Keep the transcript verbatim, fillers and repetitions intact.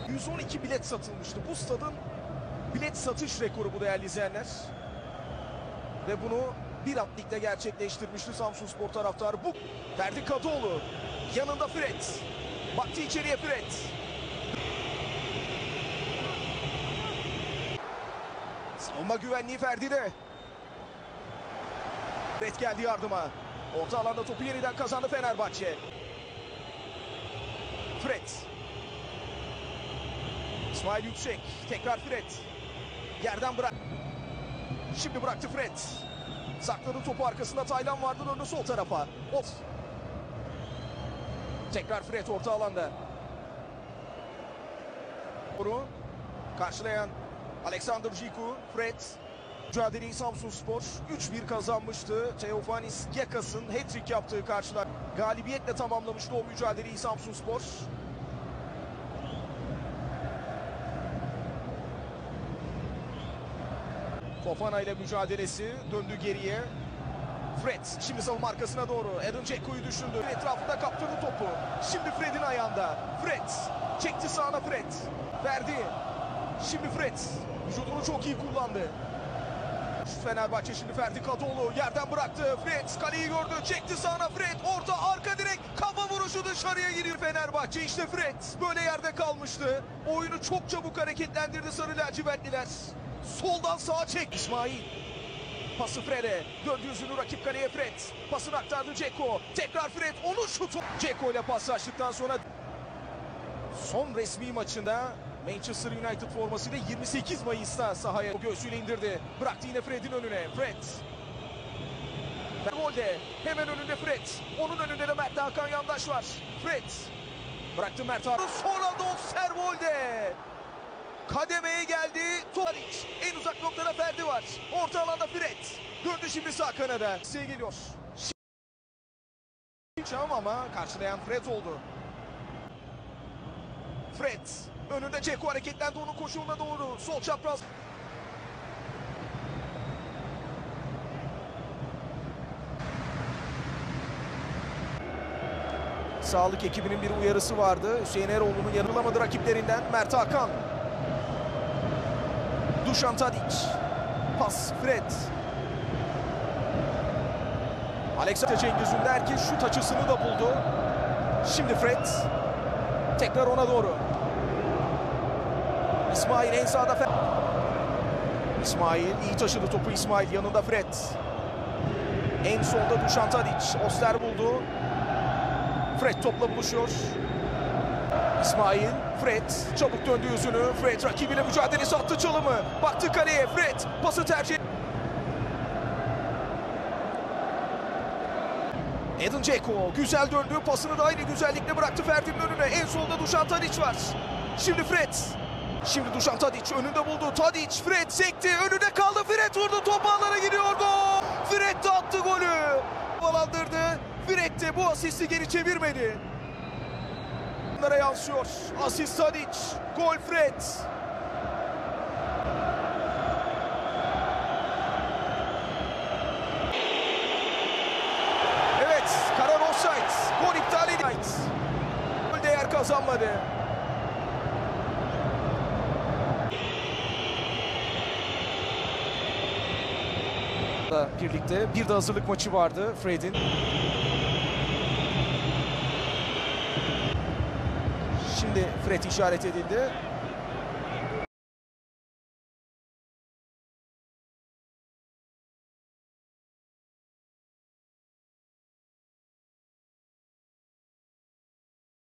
yüz on iki bilet satılmıştı. Bu stadın bilet satış rekoru bu değerli izleyenler. Ve bunu bir atlikte gerçekleştirmişti Samsunspor taraftarı. Bu Ferdi Kadıoğlu. Yanında Fred. Baktı içeriye Fred. Savunma güvenliği Ferdi'de. Fred geldi yardıma. Orta alanda topu yeniden kazandı Fenerbahçe. Fred. İsmail Yüksek. Tekrar Fred. Yerden bırak. Şimdi bıraktı Fred. Sakladı topu arkasında. Taylan vardı, döndü sol tarafa. Of. Tekrar Fred orta alanda. Bunu karşılayan Alexander Ciku. Fred. Mücadeleyi Samsunspor üç bir kazanmıştı. Teofanis Gekas'ın hat-trick yaptığı karşılar. Galibiyetle tamamlamıştı o mücadeleyi Samsunspor. Fofana ile mücadelesi döndü geriye. Fred şimdi savunma arkasına doğru. Edin Dzeko'yu düşündü. Etrafında kaptırdı topu. Şimdi Fred'in ayağında. Fred çekti sağına Fred. Verdi. Şimdi Fred vücudunu çok iyi kullandı. Fenerbahçe şimdi Ferdi Kadıoğlu yerden bıraktı. Fred kaleyi gördü. Çekti sağına Fred. Orta arka direk. Kafa vuruşu dışarıya giriyor Fenerbahçe. İşte Fred böyle yerde kalmıştı. Oyunu çok çabuk hareketlendirdi sarı lacivertliler. Soldan sağa çek. İsmail. Pası Fred'e. Döndü yüzünü rakip kaleye Fred. Pasını aktardı Dzeko. Tekrar Fred. Onun şutu. Dzeko ile paslaştıktan sonra son resmi maçında Manchester United formasıyla yirmi sekiz Mayıs'ta sahaya göğsüyle indirdi. Bıraktı yine Fred'in önüne. Fred. Golde. Hemen önünde Fred. Onun önünde de Mert Hakan Yandaş var. Fred. Bıraktı Mert Hakan. Sonra da Osterwolde. Kademeye geldi. Tadic. En uzak noktada Ferdi var. Orta alanda Fred. Döndü şimdi sağ kanada. Size geliyor. Çam ama karşılayan Fred oldu. Fred. Önünde Dzeko hareketlendi onun koşuğuna doğru. Sol çapraz. Sağlık ekibinin bir uyarısı vardı. Hüseyin Eroğlu'nun yanılamadı rakiplerinden. Mert Hakan. Dušan Tadić. Pas Fred. Alexander Cengiz Ünder ki şut açısını da buldu. Şimdi Fred. Tekrar ona doğru. İsmail en sağda. İsmail iyi taşıdı topu. İsmail yanında Fred. En solda Dušan Tadić. Oster buldu. Fred topla buluşuyor. İsmail, Fred çabuk döndü yüzünü. Fred rakibiyle mücadelesi attı çalımı. Baktı kaleye. Fred pası tercih. Edin Dzeko güzel döndü. Pasını da aynı güzellikle bıraktı Ferdi'nin önüne. En solda Dušan Tadić var. Şimdi Fred. Şimdi Dušan Tadić önünde buldu. Tadić, Fred sekti. Önünde kaldı. Fred vurdu. Top ağlara gidiyor. Gol. Fred de attı golü. Balandırdı. Fred de bu asisti geri çevirmedi. Bunlara yansıyor. Asist Tadić. Gol Fred. Evet. Karar offside. Gol iptal edildi. Gol değer kazanmadı. Birlikte bir de hazırlık maçı vardı Fred'in. Şimdi Fred işaret edildi.